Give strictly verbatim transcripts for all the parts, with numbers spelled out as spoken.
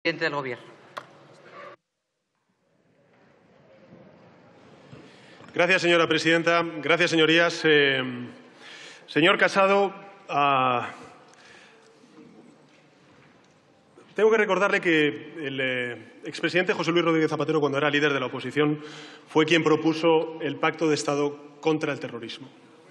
Presidente del Gobierno. Gracias, señora presidenta. Gracias, señorías. Eh, señor Casado, uh, tengo que recordarle que el eh, expresidente José Luis Rodríguez Zapatero, cuando era líder de la oposición, fue quien propuso el Pacto de Estado contra el terrorismo.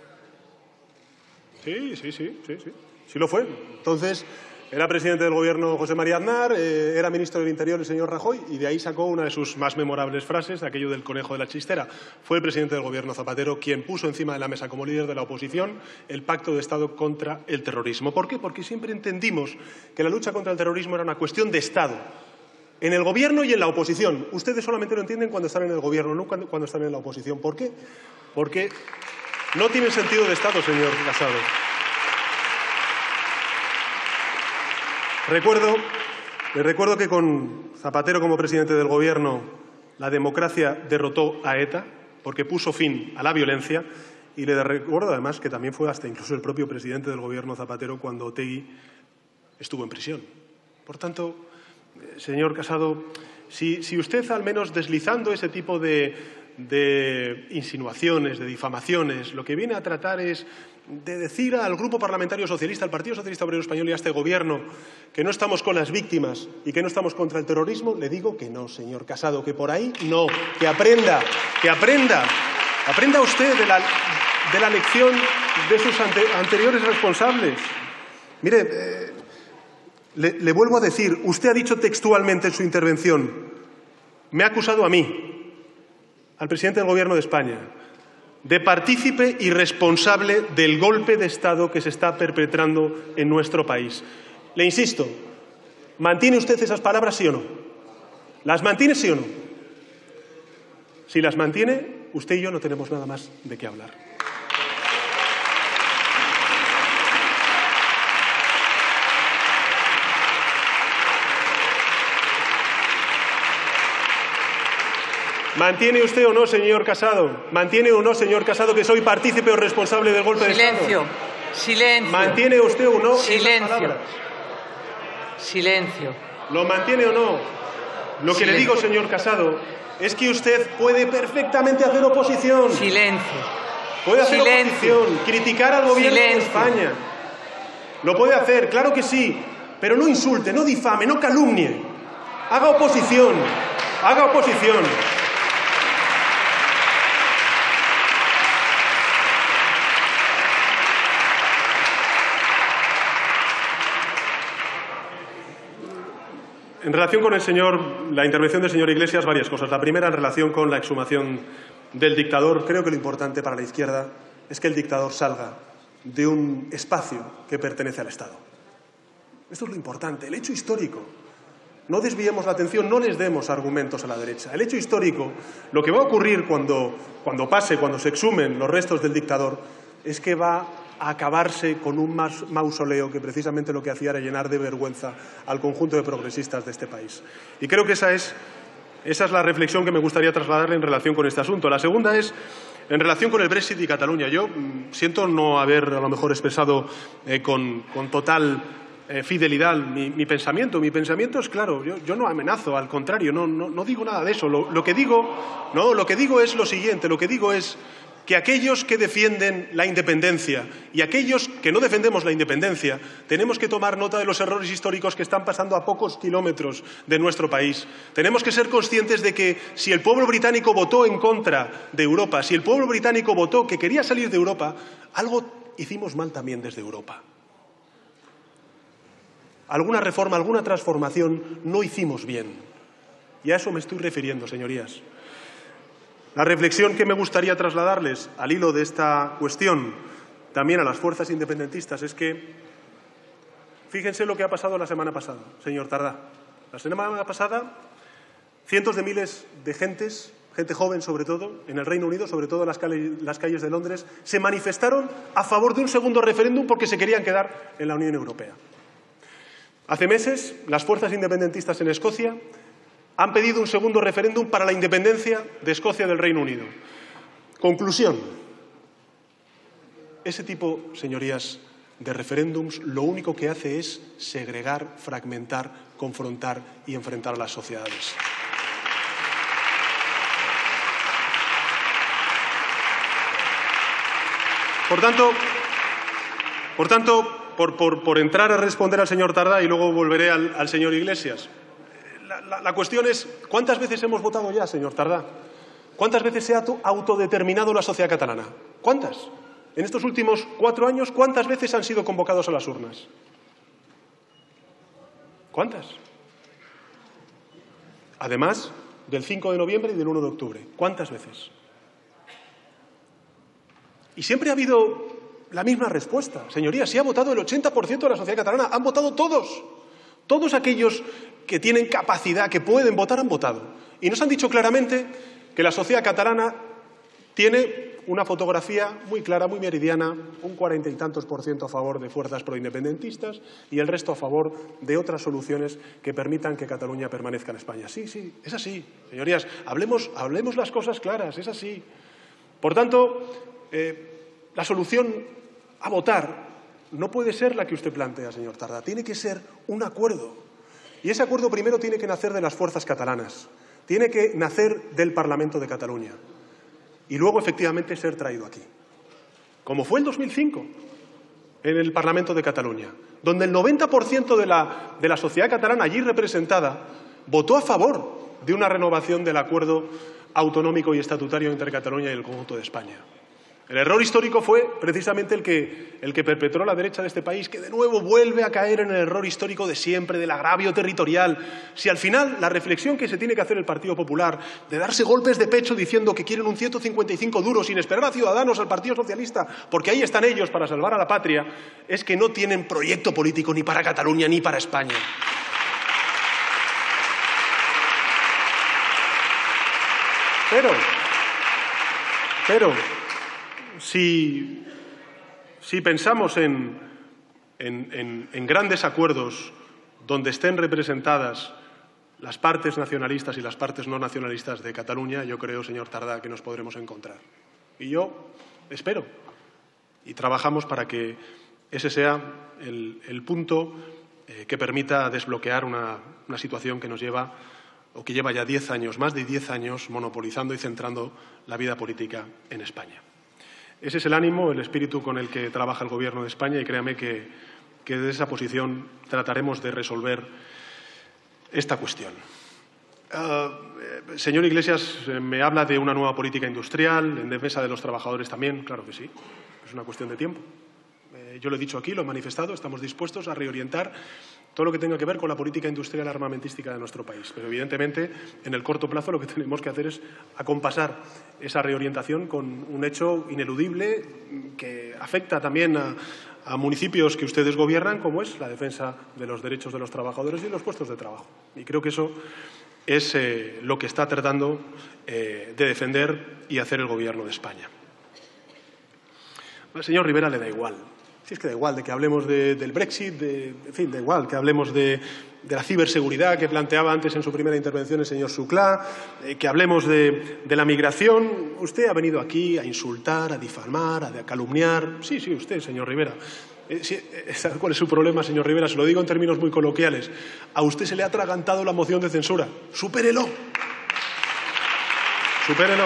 Sí, sí, sí, sí, sí. Sí lo fue. Entonces, era presidente del Gobierno José María Aznar, eh, era ministro del Interior el señor Rajoy, y de ahí sacó una de sus más memorables frases, aquello del conejo de la chistera. Fue el presidente del Gobierno Zapatero quien puso encima de la mesa como líder de la oposición el Pacto de Estado contra el terrorismo. ¿Por qué? Porque siempre entendimos que la lucha contra el terrorismo era una cuestión de Estado, en el Gobierno y en la oposición. Ustedes solamente lo entienden cuando están en el Gobierno, no cuando, cuando están en la oposición. ¿Por qué? Porque no tiene sentido de Estado, señor Casado. Recuerdo, le recuerdo que con Zapatero como presidente del Gobierno la democracia derrotó a ETA porque puso fin a la violencia, y le recuerdo además que también fue hasta incluso el propio presidente del Gobierno Zapatero cuando Otegi estuvo en prisión. Por tanto, señor Casado, si, si usted al menos deslizando ese tipo de, de insinuaciones, de difamaciones, lo que viene a tratar es de decir al Grupo Parlamentario Socialista, al Partido Socialista Obrero Español y a este Gobierno que no estamos con las víctimas y que no estamos contra el terrorismo, le digo que no, señor Casado, que por ahí no, que aprenda, que aprenda, aprenda usted de la, de la lección de sus ante, anteriores responsables. Mire, eh, le, le vuelvo a decir, usted ha dicho textualmente en su intervención, me ha acusado a mí, al presidente del Gobierno de España, de partícipe y responsable del golpe de Estado que se está perpetrando en nuestro país. Le insisto, ¿mantiene usted esas palabras, sí o no? ¿Las mantiene, sí o no? Si las mantiene, usted y yo no tenemos nada más de qué hablar. ¿Mantiene usted o no, señor Casado? ¿Mantiene o no, señor Casado, que soy partícipe o responsable del golpe Silencio. de Estado? Silencio. ¿Mantiene usted o no Silencio. esas palabras? Silencio. ¿Lo mantiene o no? Lo que Silencio. le digo, señor Casado, es que usted puede perfectamente hacer oposición. Silencio. Puede hacer Silencio. oposición, criticar al Gobierno Silencio. de España. Lo puede hacer, claro que sí, pero no insulte, no difame, no calumnie. Haga oposición, haga oposición. En relación con el señor, la intervención del señor Iglesias, varias cosas. La primera, en relación con la exhumación del dictador. Creo que lo importante para la izquierda es que el dictador salga de un espacio que pertenece al Estado. Esto es lo importante, el hecho histórico. No desviemos la atención, no les demos argumentos a la derecha. El hecho histórico, lo que va a ocurrir cuando, cuando pase, cuando se exhumen los restos del dictador, es que va a acabarse con un mausoleo que precisamente lo que hacía era llenar de vergüenza al conjunto de progresistas de este país. Y creo que esa es, esa es la reflexión que me gustaría trasladarle en relación con este asunto. La segunda es en relación con el Brexit y Cataluña. Yo mmm, siento no haber a lo mejor expresado eh, con, con total eh, fidelidad mi, mi pensamiento. Mi pensamiento es claro, yo, yo no amenazo, al contrario, no, no, no digo nada de eso. Lo, lo, que digo, no, lo que digo es lo siguiente, lo que digo es que aquellos que defienden la independencia y aquellos que no defendemos la independencia tenemos que tomar nota de los errores históricos que están pasando a pocos kilómetros de nuestro país. Tenemos que ser conscientes de que si el pueblo británico votó en contra de Europa, si el pueblo británico votó que quería salir de Europa, algo hicimos mal también desde Europa. Alguna reforma, alguna transformación no hicimos bien. Y a eso me estoy refiriendo, señorías. La reflexión que me gustaría trasladarles al hilo de esta cuestión, también a las fuerzas independentistas, es que fíjense lo que ha pasado la semana pasada, señor Tardá. La semana pasada, cientos de miles de gentes, gente joven sobre todo, en el Reino Unido, sobre todo en las calles, las calles de Londres, se manifestaron a favor de un segundo referéndum porque se querían quedar en la Unión Europea. Hace meses, las fuerzas independentistas en Escocia han pedido un segundo referéndum para la independencia de Escocia del Reino Unido. Conclusión. Ese tipo, señorías, de referéndums lo único que hace es segregar, fragmentar, confrontar y enfrentar a las sociedades. Por tanto, por, tanto por, por, por entrar a responder al señor Tardá y luego volveré al, al señor Iglesias, la, la, la cuestión es, ¿cuántas veces hemos votado ya, señor Tardá? ¿Cuántas veces se ha autodeterminado la sociedad catalana? ¿Cuántas? En estos últimos cuatro años, ¿cuántas veces han sido convocados a las urnas? ¿Cuántas? Además del cinco de noviembre y del uno de octubre. ¿Cuántas veces? Y siempre ha habido la misma respuesta. Señorías, si ha votado el ochenta por ciento de la sociedad catalana, han votado todos. Todos aquellos que tienen capacidad, que pueden votar, han votado. Y nos han dicho claramente que la sociedad catalana tiene una fotografía muy clara, muy meridiana, un cuarenta y tantos por ciento a favor de fuerzas proindependentistas y el resto a favor de otras soluciones que permitan que Cataluña permanezca en España. Sí, sí, es así. Señorías, hablemos, hablemos las cosas claras, es así. Por tanto, eh, la solución a votar no puede ser la que usted plantea, señor Tardá. Tiene que ser un acuerdo. Y ese acuerdo primero tiene que nacer de las fuerzas catalanas. Tiene que nacer del Parlamento de Cataluña. Y luego, efectivamente, ser traído aquí. Como fue en dos mil cinco, en el Parlamento de Cataluña, donde el noventa por ciento de la, de la sociedad catalana allí representada votó a favor de una renovación del acuerdo autonómico y estatutario entre Cataluña y el conjunto de España. El error histórico fue precisamente el que, el que perpetró la derecha de este país, que de nuevo vuelve a caer en el error histórico de siempre, del agravio territorial. Si al final la reflexión que se tiene que hacer el Partido Popular, de darse golpes de pecho diciendo que quieren un ciento cincuenta y cinco duro sin esperar a Ciudadanos, al Partido Socialista, porque ahí están ellos para salvar a la patria, es que no tienen proyecto político ni para Cataluña ni para España. Pero, pero, si, si pensamos en, en, en, en grandes acuerdos donde estén representadas las partes nacionalistas y las partes no nacionalistas de Cataluña, yo creo, señor Tardá, que nos podremos encontrar. Y yo espero y trabajamos para que ese sea el, el punto eh, que permita desbloquear una, una situación que nos lleva o que lleva ya diez años, más de diez años, monopolizando y centrando la vida política en España. Ese es el ánimo, el espíritu con el que trabaja el Gobierno de España y créame que, que desde esa posición trataremos de resolver esta cuestión. Uh, señor Iglesias, me habla de una nueva política industrial, en defensa de los trabajadores también, claro que sí, es una cuestión de tiempo. Eh, yo lo he dicho aquí, lo he manifestado, estamos dispuestos a reorientar todo lo que tenga que ver con la política industrial armamentística de nuestro país. Pero, evidentemente, en el corto plazo lo que tenemos que hacer es acompasar esa reorientación con un hecho ineludible que afecta también a, a municipios que ustedes gobiernan, como es la defensa de los derechos de los trabajadores y de los puestos de trabajo. Y creo que eso es eh, lo que está tratando eh, de defender y hacer el Gobierno de España. Al señor Rivera le da igual. Si es que da igual de que hablemos de, del Brexit, de, en fin, da igual que hablemos de, de la ciberseguridad que planteaba antes en su primera intervención el señor Xuclà, eh, que hablemos de, de la migración. Usted ha venido aquí a insultar, a difamar, a calumniar. Sí, sí, usted, señor Rivera. Eh, sí, eh, ¿sabe cuál es su problema, señor Rivera? Se lo digo en términos muy coloquiales. A usted se le ha atragantado la moción de censura. Supérelo. Supérelo.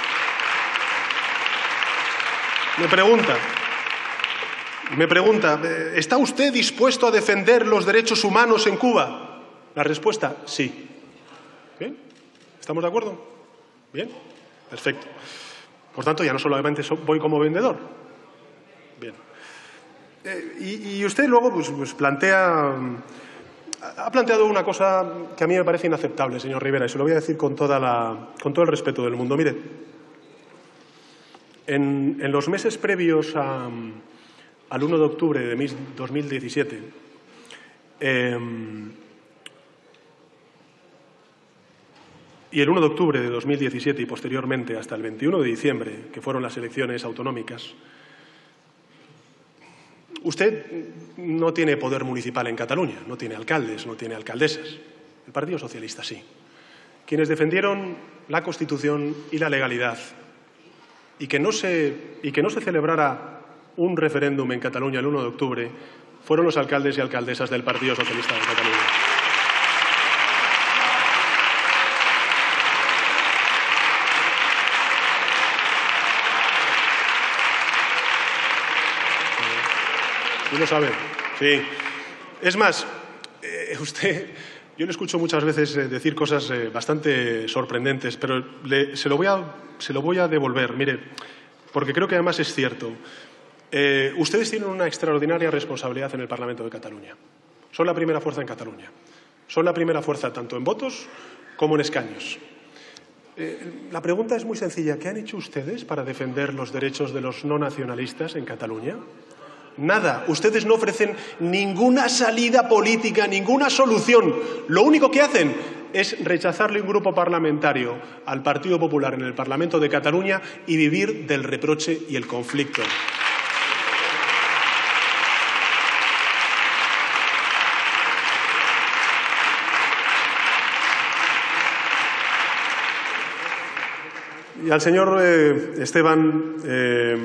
Me pregunta... Me pregunta, ¿está usted dispuesto a defender los derechos humanos en Cuba? La respuesta, sí. ¿Bien? ¿Estamos de acuerdo? Bien, perfecto. Por tanto, ya no solamente voy como vendedor. Bien. Eh, y, y usted luego pues, pues plantea... Ha planteado una cosa que a mí me parece inaceptable, señor Rivera, y se lo voy a decir con, toda la, con todo el respeto del mundo. Mire, en, en los meses previos a... al uno de octubre de dos mil diecisiete, eh, y el uno de octubre de dos mil diecisiete y posteriormente hasta el veintiuno de diciembre, que fueron las elecciones autonómicas, usted no tiene poder municipal en Cataluña, no tiene alcaldes, no tiene alcaldesas. El Partido Socialista sí. Quienes defendieron la Constitución y la legalidad y que no se, y que no se celebrara un referéndum en Cataluña el uno de octubre fueron los alcaldes y alcaldesas del Partido Socialista de Cataluña. ¿Sí lo sabe? Sí. Es más, eh, usted, yo le escucho muchas veces eh, decir cosas eh, bastante sorprendentes, pero le, se, lo voy a, se lo voy a devolver, mire, porque creo que además es cierto. Eh, ustedes tienen una extraordinaria responsabilidad en el Parlamento de Cataluña. Son la primera fuerza en Cataluña. Son la primera fuerza tanto en votos como en escaños. Eh, la pregunta es muy sencilla. ¿Qué han hecho ustedes para defender los derechos de los no nacionalistas en Cataluña? Nada. Ustedes no ofrecen ninguna salida política, ninguna solución. Lo único que hacen es rechazarle un grupo parlamentario al Partido Popular en el Parlamento de Cataluña y vivir del reproche y el conflicto. Y al señor eh, Esteban, eh,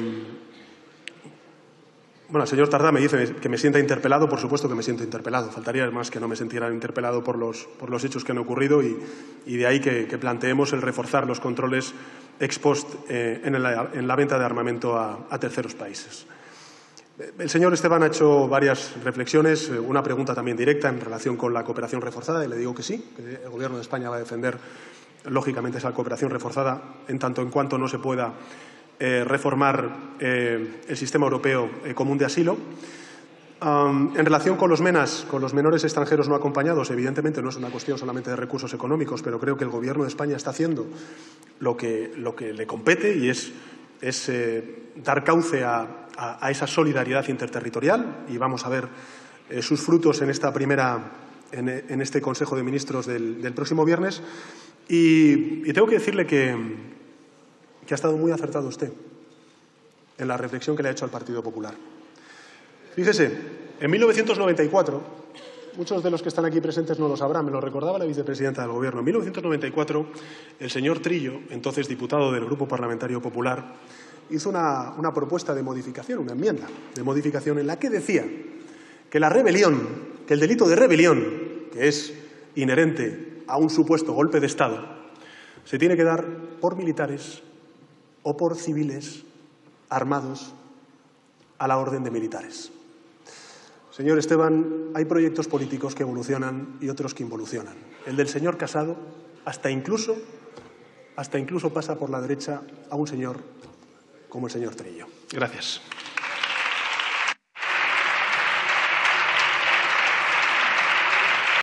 bueno, al señor Tardá me dice que me sienta interpelado. Por supuesto que me siento interpelado. Faltaría más que no me sintiera interpelado por los, por los hechos que han ocurrido y, y de ahí que, que planteemos el reforzar los controles ex post eh, en, la, en la venta de armamento a, a terceros países. El señor Esteban ha hecho varias reflexiones, una pregunta también directa en relación con la cooperación reforzada y le digo que sí, que el Gobierno de España va a defender lógicamente esa cooperación reforzada en tanto en cuanto no se pueda eh, reformar eh, el sistema europeo eh, común de asilo. Um, en relación con los MENAS, con los menores extranjeros no acompañados, evidentemente no es una cuestión solamente de recursos económicos, pero creo que el Gobierno de España está haciendo lo que, lo que le compete y es, es eh, dar cauce a, a, a esa solidaridad interterritorial y vamos a ver eh, sus frutos en esta primera, en, en este Consejo de Ministros del, del próximo viernes. Y, y tengo que decirle que, que ha estado muy acertado usted en la reflexión que le ha hecho al Partido Popular. Fíjese, en mil novecientos noventa y cuatro, muchos de los que están aquí presentes no lo sabrán, me lo recordaba la vicepresidenta del Gobierno. En mil novecientos noventa y cuatro, el señor Trillo, entonces diputado del Grupo Parlamentario Popular, hizo una, una propuesta de modificación, una enmienda de modificación en la que decía que la rebelión, que el delito de rebelión, que es inherente a un supuesto golpe de Estado, se tiene que dar por militares o por civiles armados a la orden de militares. Señor Esteban, hay proyectos políticos que evolucionan y otros que involucionan. El del señor Casado hasta incluso, hasta incluso pasa por la derecha a un señor como el señor Trillo. Gracias.